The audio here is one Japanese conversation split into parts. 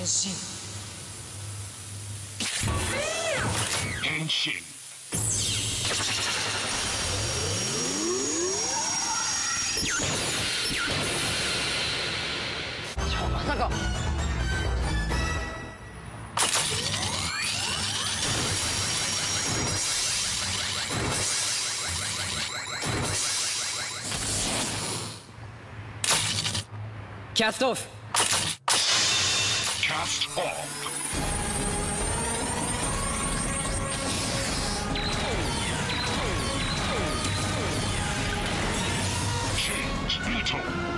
身。 変身。 まさか。キャストオフ。 Cast off. Change Beetle.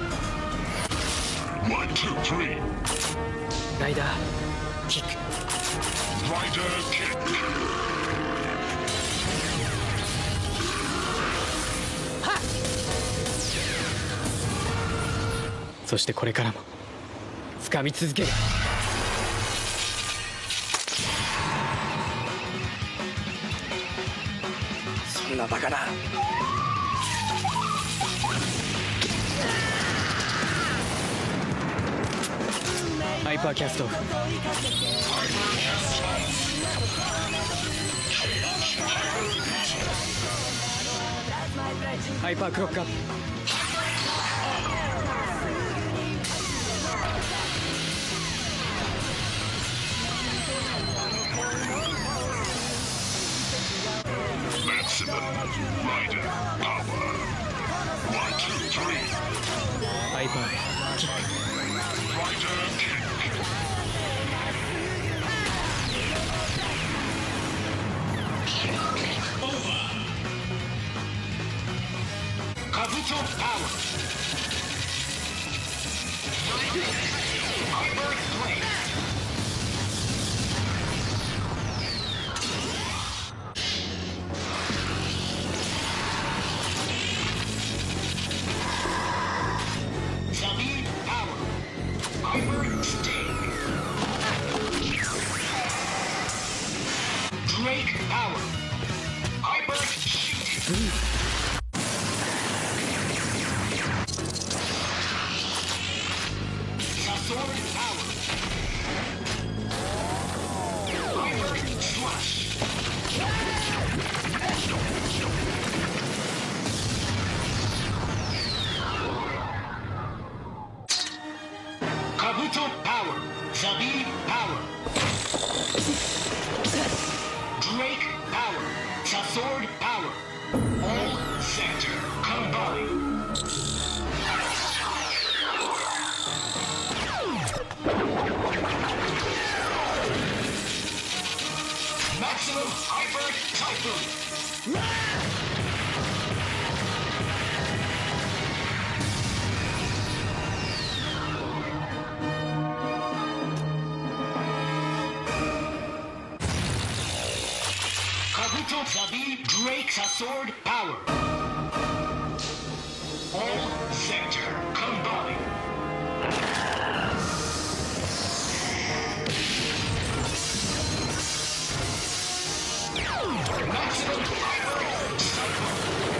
1, 2, 3. ライダーキック。 Rider kick. はっ。そしてこれからも掴み続ける。そんなバカな。ハイパーキャストオフ。ハイパークロックアップ。 Maximum Rider Power. 1, 2, 3. ハイパーキック。 Rider kick. Over. Kabuto Power. Hyper Flame. Zabi Power. Hyper Sting. Drake Power. Hyper Shoot. Sword Power. Hyper Slash. Kabuto Power. Zabi Power. Drake Power. Sword Power. All Sector combine. Maximum Hyper Typhoon. Kabuto Zabi Drake Sword Power. All Sector combine. Maximum Hyper Cycle.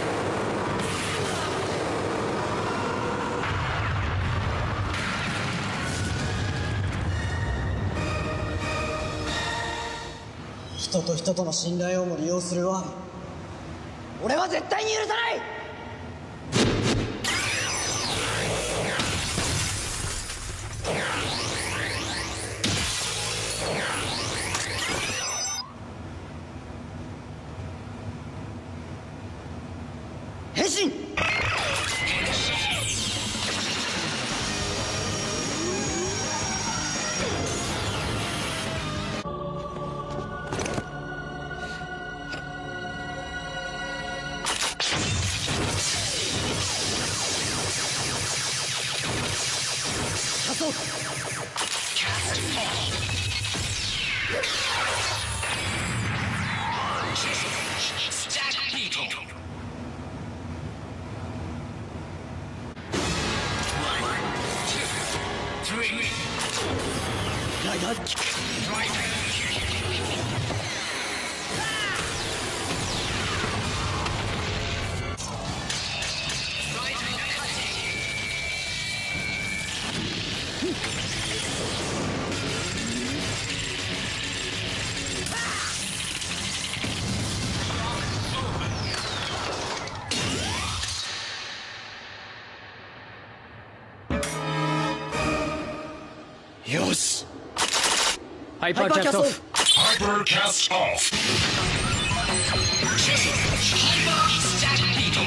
「人と人との信頼をも利用するワン」俺は絶対に許さない。変身。仮装。 Stack Beetle. ライダーキック。 よし。 ハイパーキャストオフ。 Hyper cast off. Static beetle.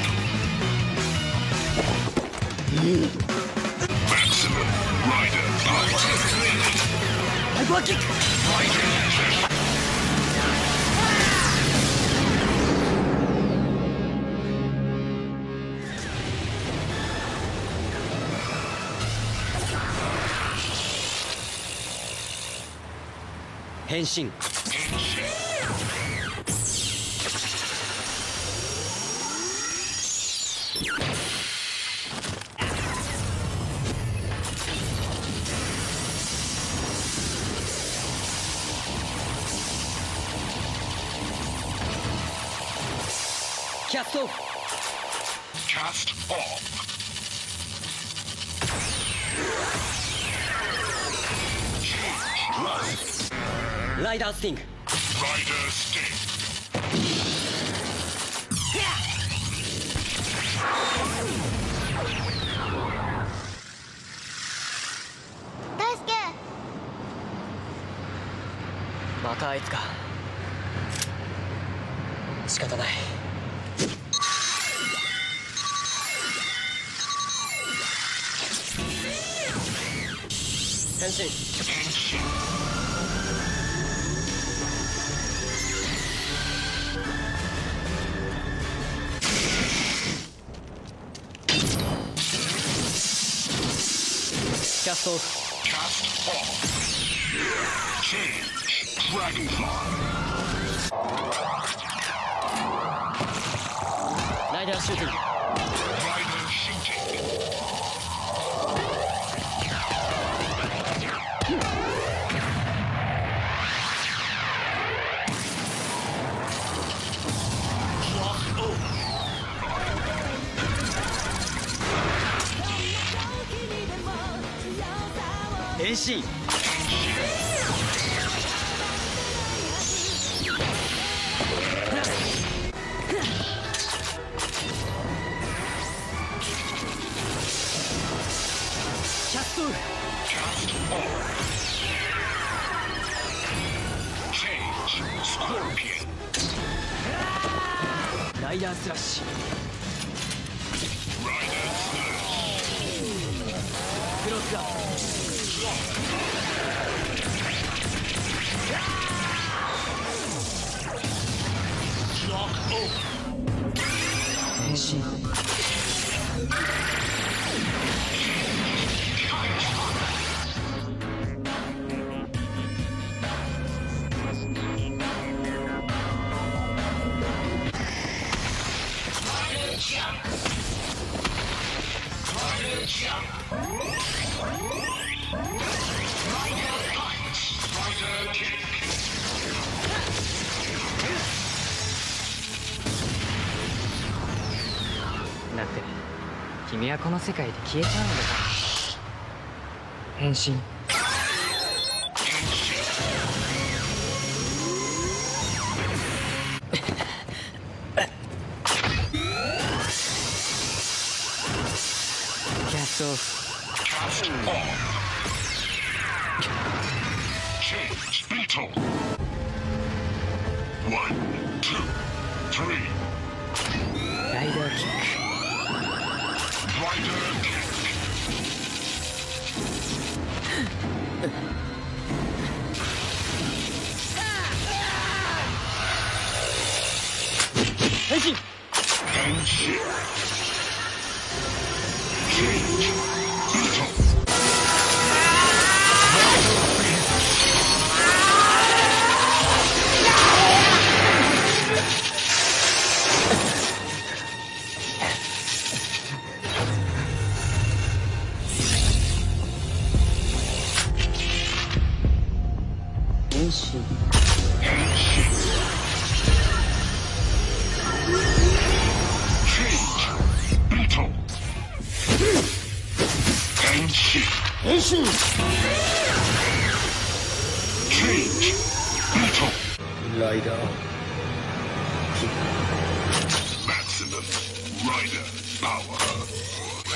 Maximum rider power. ハイパーキック。 変身。キャストオフ。 Cast off. ライダースティング。 Rider sting. 大輔。 またあいつか。仕方ない。変身。キャストオフ。 Cast off. Change. Dragonfly. ライダーシューティング。 Rider shooting. 変身。キャストオフ。 Cast off. Change. Scorpion. ライダースラッシュ。 Rider slash. クロスアップ。 Lock over. 変身。だって君はこの世界で消えちゃうんだから。変身。キャストオフ。 Cast off. Change. Beetle. 1, 2, 3. ライダーキック。 Rider kick. 変身。 And shit. Change. Beetle. 変身。 Change. Beetle. And shit. 変身。 Change. Beetle. ライダー。 Maximum rider power.